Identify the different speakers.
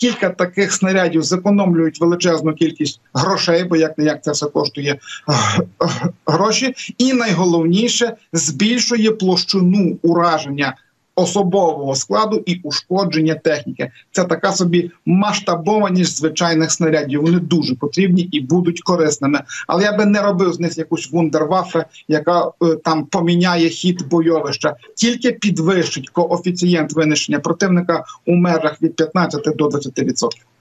Speaker 1: кілька таких снарядів зекономлюють величезну кількість грошей, бо як це все коштує гроші. І найголовніше, збільшує площину ураження особового складу і ушкодження техніки. Це така собі масштабованість звичайних снарядів. Вони дуже потрібні і будуть корисними. Але я би не робив з них якусь вундерваффе, яка там поміняє хід бойовища. Тільки підвищить коефіцієнт винищення противника у межах від 15 до 20%.